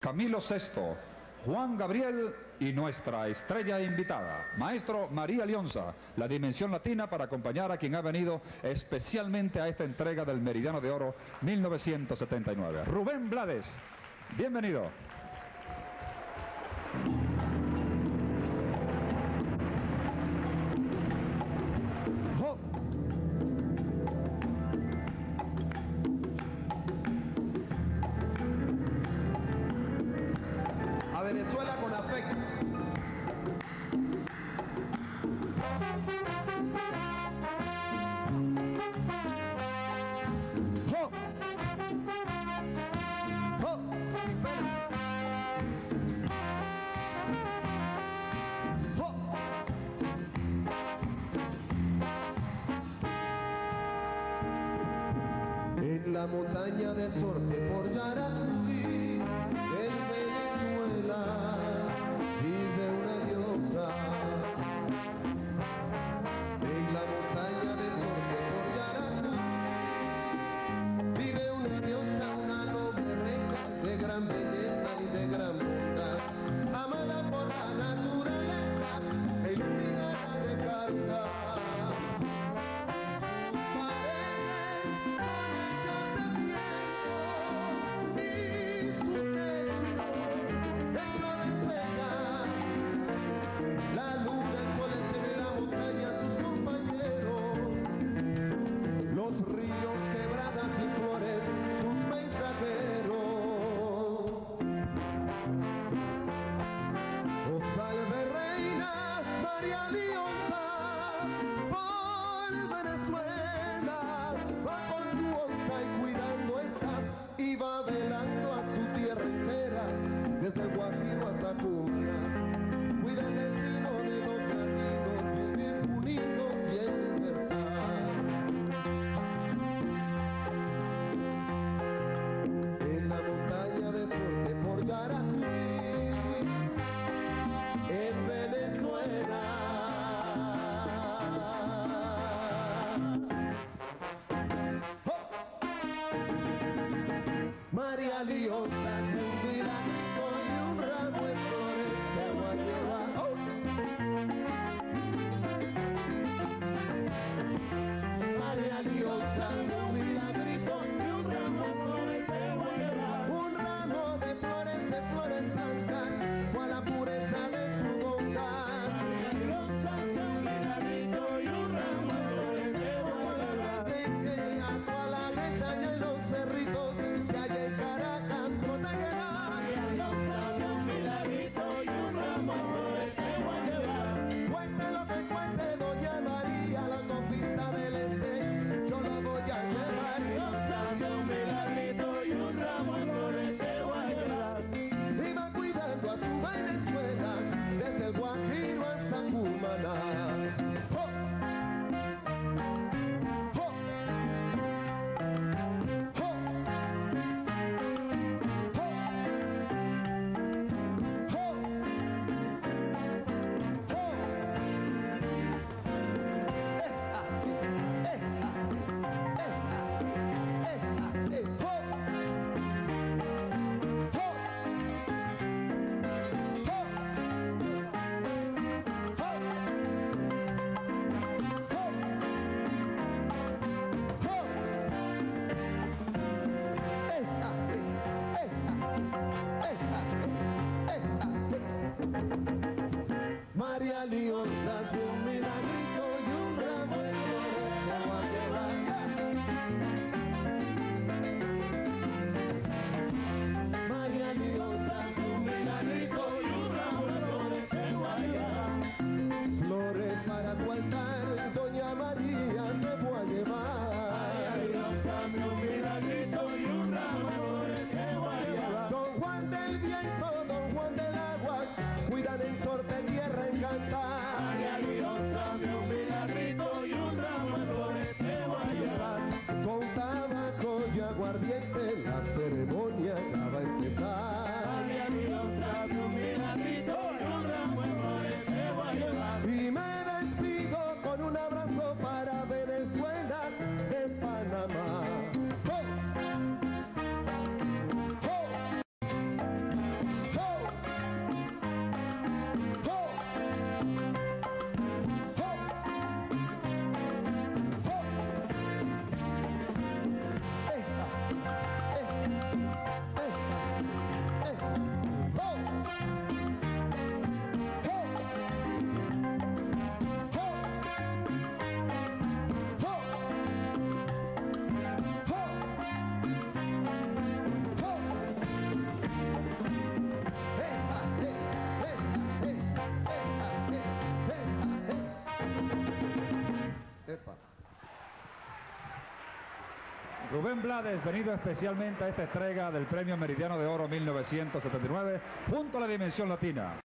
Camilo VI, Juan Gabriel y nuestra estrella invitada, maestro María Lionza, la dimensión latina para acompañar a quien ha venido especialmente a esta entrega del Meridiano de Oro 1979. Rubén Blades, bienvenido. Venezuela con afecto. ¡Oh! ¡Oh! Sin pena. ¡Oh! En la montaña de Sorte por Yaracuy, en Venezuela, vive una diosa. En la montaña de Sorte por Yaracuy, vive una diosa, una noble reina de gran belleza y de gran bondad, amada por la naturaleza e iluminada de caridad. La luna, el sol, el cielo y la montaña, sus compañeros. Los ríos, quebradas y flores, sus mensajeros. Oh, salve reina María Lionza, por Venezuela, va con su onza y cuidando está, y va velando a su tierra entera, desde el Guajiro hasta Cumaná. Cuida el destino de los latinos, vivir unidos y en libertad. En la montaña de Sorte por Yaracuy, en Venezuela. ¡Oh! María Lionza es un milagrito y un ramo de flores de guayaba. ¡Oh! María Lionza es un milagrito y un ramo de flores de guayaba. Un ramo de flores de Rubén Blades, venido especialmente a esta entrega del Premio Meridiano de Oro 1979, junto a la Dimensión Latina.